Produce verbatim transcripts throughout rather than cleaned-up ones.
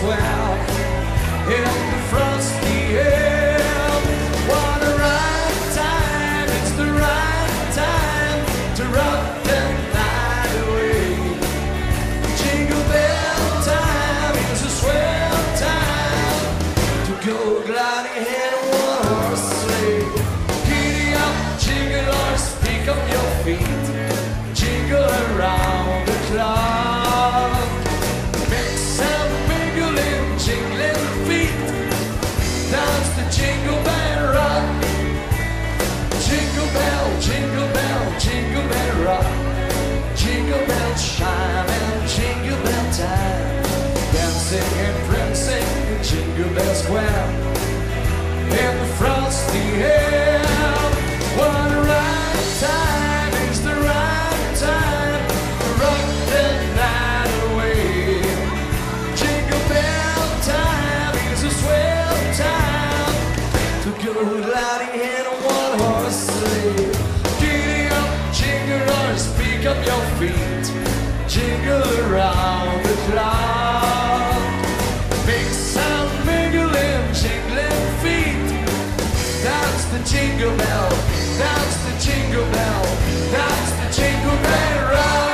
Square in the frosty air. What a right time, it's the right time to rock the night away. Jingle bell time is a swell time to go gliding in a one-horse sleigh. Giddy up, jingle horse, pick up your feet, jingle around the clock. Make some wiggling, jingling feet, dance the jingle bell rock. Jingle bell, jingle bell, jingle bell rock. Jingle bell chime and jingle bell time. Dancing and prancing in Jingle Bell Square in the frosty air. What a right time, it's the right time to rock the night away. Jingle bell time is a swell time to go gliding in a one-horse sleigh. Giddy up, jingle horse, pick up your feet, jingle around the clock. Make some wiggling, jingling feet, dance the jingle bell, dance the jingle bell, dance the jingle bell rock.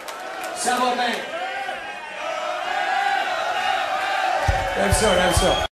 Ça va bien. J'aime ça, j'aime ça.